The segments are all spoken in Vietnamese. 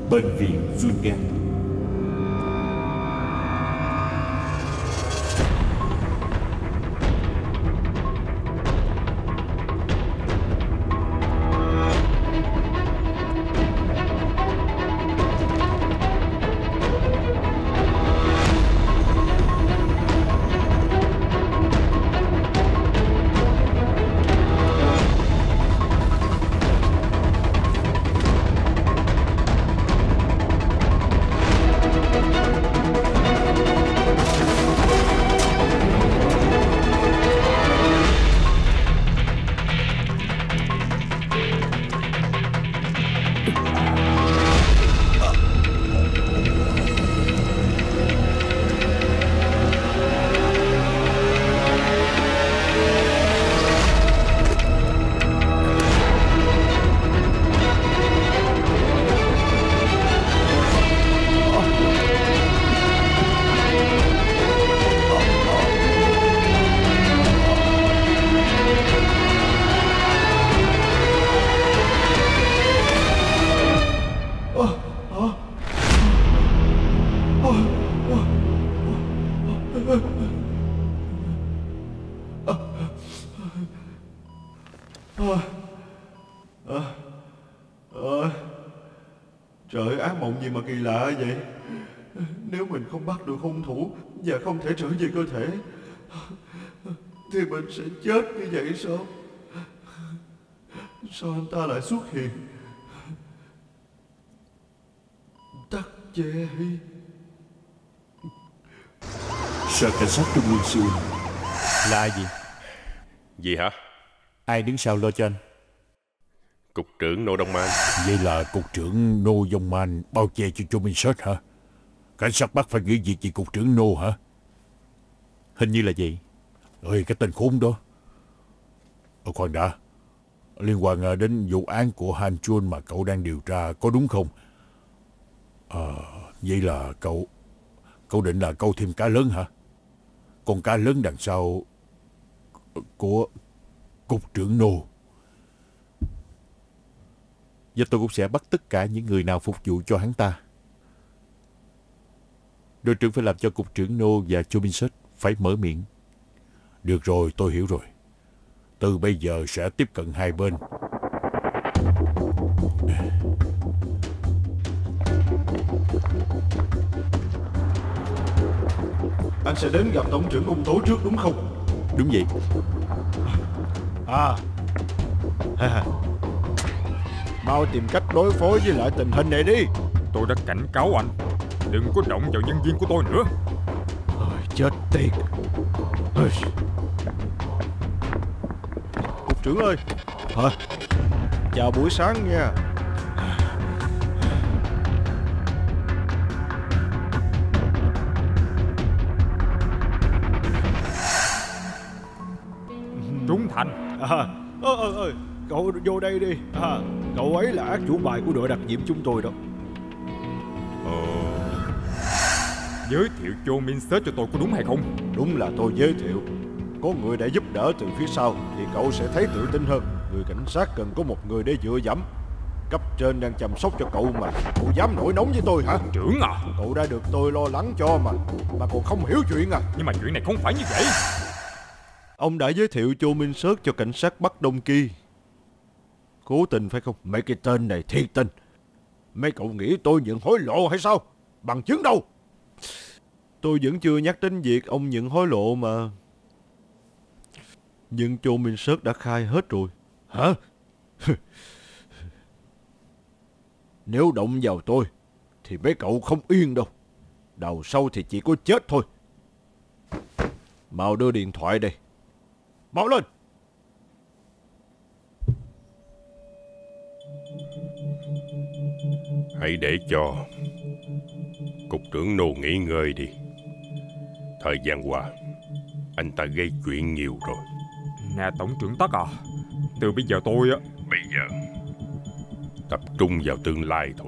Bệnh viện Jungan. Trời, ác mộng gì mà kỳ lạ vậy? Nếu mình không bắt được hung thủ và không thể trở về cơ thể thì mình sẽ chết như vậy sao? Sao anh ta lại xuất hiện? Tắc Che Hy. Sở cảnh sát Trung ương Seoul. Là ai gì? Gì hả? Ai đứng sau lo cho anh? Cục trưởng Nô Đông Man. Vậy là cục trưởng Nô Dông Man bao che cho Cho Minh Sết hả? Cảnh sát Bắc phải nghĩ việc gì cục trưởng Nô hả? Hình như là vậy. Ơi, cái tên khốn đó. Khoan đã. Liên quan đến vụ án của Han Chun mà cậu đang điều tra có đúng không? Vậy là cậu định là câu thêm cá lớn hả? Con cá lớn đằng sau của cục trưởng Nô. Và tôi cũng sẽ bắt tất cả những người nào phục vụ cho hắn ta. Đội trưởng phải làm cho cục trưởng Nô và Cho Minh Sết phải mở miệng. Được rồi, tôi hiểu rồi. Từ bây giờ sẽ tiếp cận hai bên. Anh sẽ đến gặp tổng trưởng công tố trước đúng không? Đúng vậy. Mau tìm cách đối phó với lại tình hình này đi. Tôi đã cảnh cáo anh, đừng có động vào nhân viên của tôi nữa. Chết tiệt. Cục trưởng ơi. Hả? Chào buổi sáng nha. Trung Thành. Cậu vô đây đi. Cậu ấy là ác chủ bài của đội đặc nhiệm chúng tôi đó. Giới thiệu Cho Minh Sết cho tôi có đúng hay không? Đúng là tôi giới thiệu. Có người đã giúp đỡ từ phía sau thì cậu sẽ thấy tự tin hơn. Người cảnh sát cần có một người để dựa dẫm. Cấp trên đang chăm sóc cho cậu mà cậu dám nổi nóng với tôi hả? Trưởng à, cậu đã được tôi lo lắng cho mà cậu không hiểu chuyện à? Nhưng mà chuyện này không phải như vậy. Ông đã giới thiệu Cho Minh Sết cho cảnh sát Bắc Đông Kỳ. Cố tình phải không? Mấy cái tên này thiệt tình. Mấy cậu nghĩ tôi nhận hối lộ hay sao? Bằng chứng đâu? Tôi vẫn chưa nhắc đến việc ông nhận hối lộ mà. Nhưng Cho Minh Sết đã khai hết rồi. Hả? Nếu động vào tôi thì mấy cậu không yên đâu. Đầu sau thì chỉ có chết thôi. Mau đưa điện thoại đây. Mau lên. Hãy để cho cục trưởng Nô nghỉ ngơi đi. Thời gian qua anh ta gây chuyện nhiều rồi. Nè tổng trưởng Tất à, từ bây giờ tôi á, bây giờ tập trung vào tương lai thôi.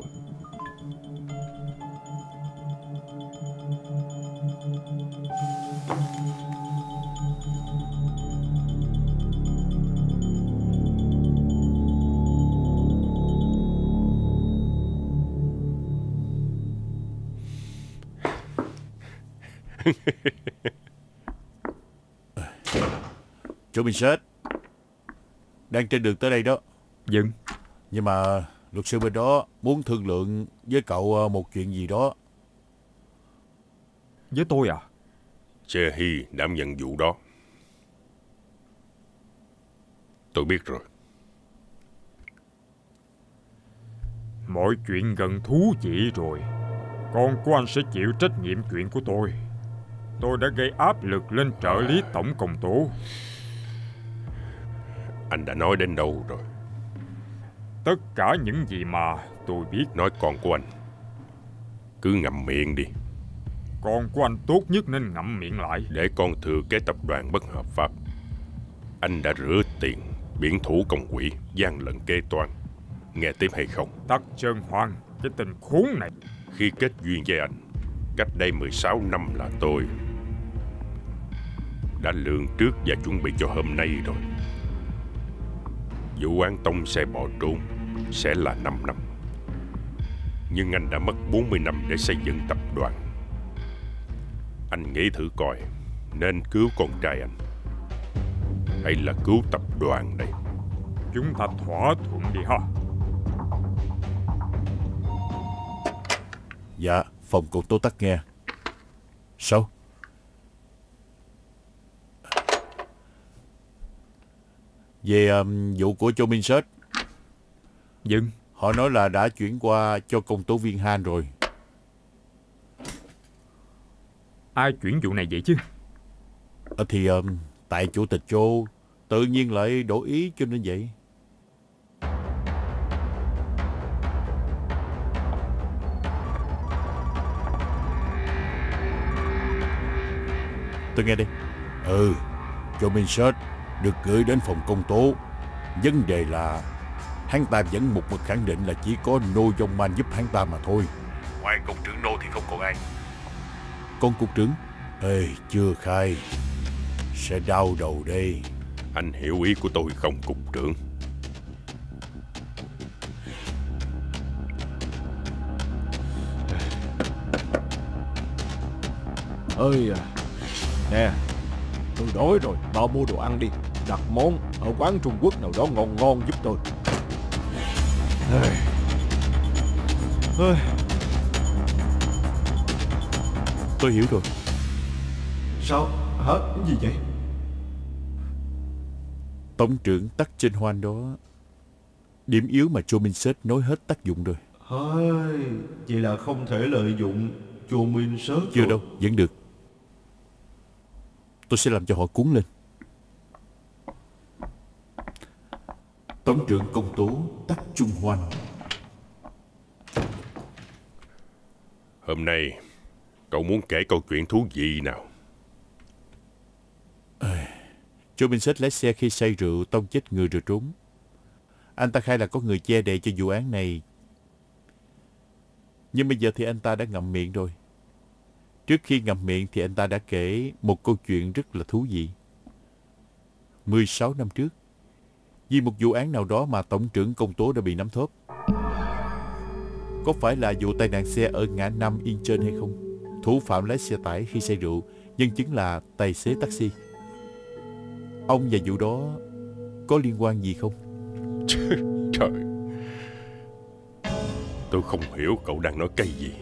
Chỗ mình sếp đang trên đường tới đây đó. Dân. Nhưng mà luật sư bên đó muốn thương lượng với cậu một chuyện gì đó. Với tôi à? Xe Hy đảm nhận vụ đó. Tôi biết rồi. Mọi chuyện gần thú vị rồi. Con của anh sẽ chịu trách nhiệm chuyện của tôi. Tôi đã gây áp lực lên trợ lý tổng công tố. Anh đã nói đến đâu rồi? Tất cả những gì mà tôi biết. Nói con của anh. Cứ ngậm miệng đi. Con của anh tốt nhất nên ngậm miệng lại. Để con thừa kế tập đoàn bất hợp pháp. Anh đã rửa tiền, biển thủ công quỹ, gian lận kế toán. Nghe tiếp hay không? Tắc Trân Hoan, cái tên khốn này. Khi kết duyên với anh, cách đây 16 năm là tôi đã lường trước và chuẩn bị cho hôm nay rồi. Vụ án tông xe bỏ trốn sẽ là 5 năm. Nhưng anh đã mất 40 năm để xây dựng tập đoàn. Anh nghĩ thử coi, nên cứu con trai anh hay là cứu tập đoàn đây? Chúng ta thỏa thuận đi ha. Dạ, phòng cục tố tắc nghe. Sao? Về vụ của Châu Minh Sết. Dân. Họ nói là đã chuyển qua cho công tố viên Han rồi. Ai chuyển vụ này vậy chứ? Thì tại chủ tịch Châu tự nhiên lại đổi ý cho nên vậy. Tôi nghe đi. Châu Minh Sết được gửi đến phòng công tố. Vấn đề là hắn ta vẫn một mực khẳng định là chỉ có Nô Dông Man giúp hắn ta mà thôi. Ngoài cục trưởng Nô thì không còn ai. Con cục trưởng? Chưa khai. Sẽ đau đầu đây. Anh hiểu ý của tôi không, cục trưởng? Nè, tôi đói rồi, bao mua đồ ăn đi. Đặt món ở quán Trung Quốc nào đó ngon ngon giúp tôi. Tôi hiểu rồi. Sao? Hả? Cái gì vậy? Tổng trưởng Tắc Trân Hoan đó, điểm yếu mà Châu Minh Sết nói hết tác dụng rồi. Vậy là không thể lợi dụng Châu Minh Sết. Chưa đâu, vẫn được. Tôi sẽ làm cho họ cuốn lên. Tổng trưởng công tố Tắc Trung Hoan. Hôm nay cậu muốn kể câu chuyện thú vị nào? Châu Minh Sết lái xe khi say rượu tông chết người rồi trốn. Anh ta khai là có người che đậy cho vụ án này. Nhưng bây giờ thì anh ta đã ngậm miệng rồi. Trước khi ngậm miệng thì anh ta đã kể một câu chuyện rất là thú vị. 16 năm trước, vì một vụ án nào đó mà tổng trưởng công tố đã bị nắm thóp. Có phải là vụ tai nạn xe ở ngã năm Yên Trên hay không? Thủ phạm lái xe tải khi say rượu, nhân chứng là tài xế taxi. Ông và vụ đó có liên quan gì không? Trời, tôi không hiểu cậu đang nói cái gì.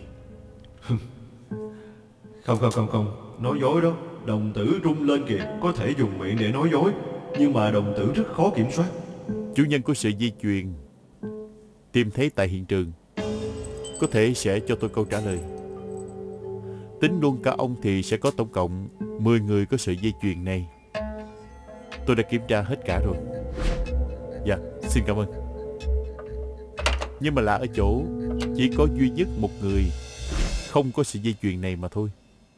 Không, nói dối đó. Đồng tử rung lên kìa. Có thể dùng miệng để nói dối, nhưng mà đồng tử rất khó kiểm soát. Chủ nhân của sợi dây chuyền tìm thấy tại hiện trường có thể sẽ cho tôi câu trả lời. Tính luôn cả ông thì sẽ có tổng cộng 10 người có sợi dây chuyền này. Tôi đã kiểm tra hết cả rồi. Dạ, xin cảm ơn. Nhưng mà lạ ở chỗ chỉ có duy nhất một người không có sợi dây chuyền này mà thôi.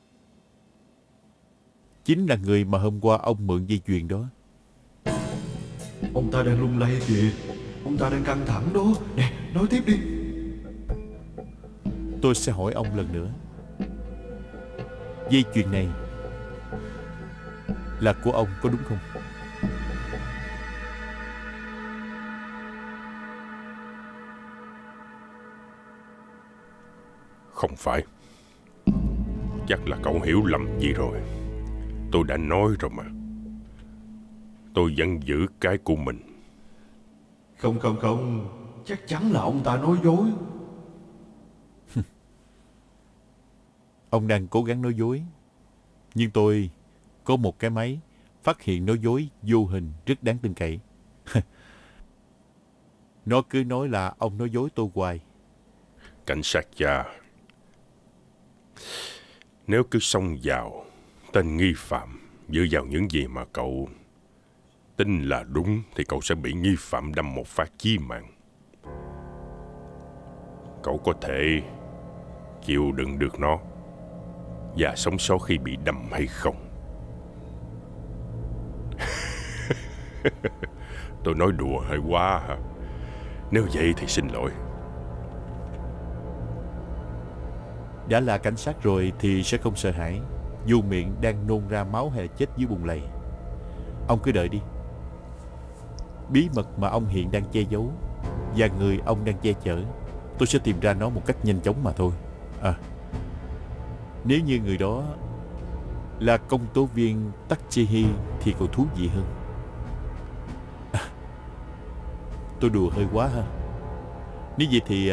Chính là người mà hôm qua ông mượn dây chuyền đó. Ông ta đang lung lay kìa. Ông ta đang căng thẳng đó. Nè, nói tiếp đi. Tôi sẽ hỏi ông lần nữa. Dây chuyền này là của ông có đúng không? Không phải. Chắc là cậu hiểu lầm gì rồi. Tôi đã nói rồi mà. Tôi vẫn giữ cái của mình. Không, chắc chắn là ông ta nói dối. Ông đang cố gắng nói dối. Nhưng tôi có một cái máy phát hiện nói dối vô hình rất đáng tin cậy. Nó cứ nói là ông nói dối tôi hoài. Cảnh sát cha, nếu cứ xông vào tên nghi phạm dựa vào những gì mà cậu tin là đúng, thì cậu sẽ bị nghi phạm đâm một phát chí mạng. Cậu có thể chịu đựng được nó và sống sót khi bị đâm hay không? Tôi nói đùa hơi quá hả? Nếu vậy thì xin lỗi. Đã là cảnh sát rồi thì sẽ không sợ hãi, dù miệng đang nôn ra máu hay là chết dưới bùn lầy. Ông cứ đợi đi. Bí mật mà ông hiện đang che giấu và người ông đang che chở, tôi sẽ tìm ra nó một cách nhanh chóng mà thôi. Nếu như người đó là công tố viên Takeshi thì còn thú vị hơn. Tôi đùa hơi quá ha. Nếu vậy thì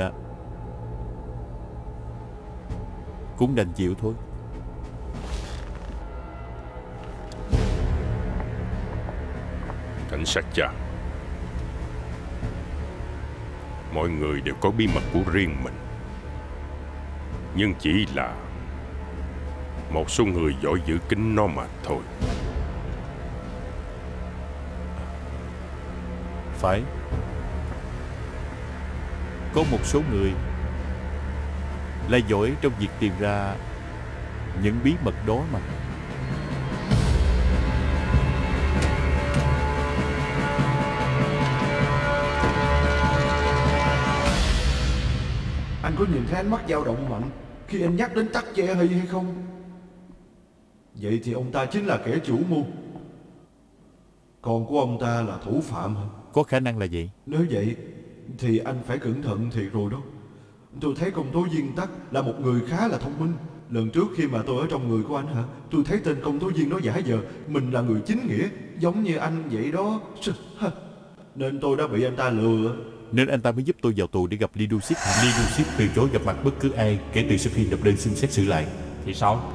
cũng đành chịu thôi. Cảnh sát cha, mọi người đều có bí mật của riêng mình, nhưng chỉ là một số người giỏi giữ kín nó mà thôi. Phải. Có một số người là giỏi trong việc tìm ra những bí mật đó mà. Anh có nhìn thấy ánh mắt dao động mạnh khi anh nhắc đến Takeshi hay không? Vậy thì ông ta chính là kẻ chủ mưu. Con của ông ta là thủ phạm hả? Có khả năng là vậy. Nếu vậy thì anh phải cẩn thận thiệt rồi đó. Tôi thấy công tố viên Tắc là một người khá là thông minh. Lần trước khi mà tôi ở trong người của anh hả, tôi thấy tên công tố viên đó giả vờ mình là người chính nghĩa, giống như anh vậy đó. Nên tôi đã bị anh ta lừa. Nên anh ta mới giúp tôi vào tù để gặp Lee Du-sik. Lee Du-sik từ chối gặp mặt bất cứ ai kể từ sau khi nộp đơn xin xét xử lại. Thì sao?